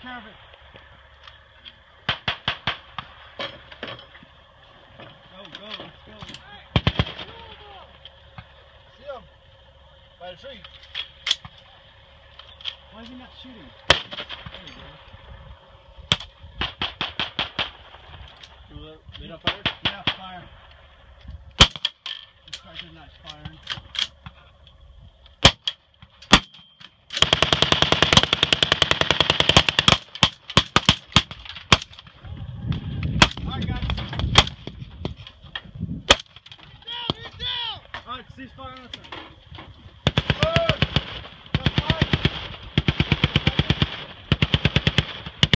care of it. Go, let's go. See him. By the tree. Why is he not shooting? There you go. Made up fire? Yeah, fire. This guy did not firing.